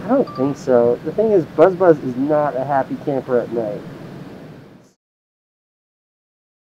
I don't think so. The thing is, Buzz Buzz is not a happy camper at night.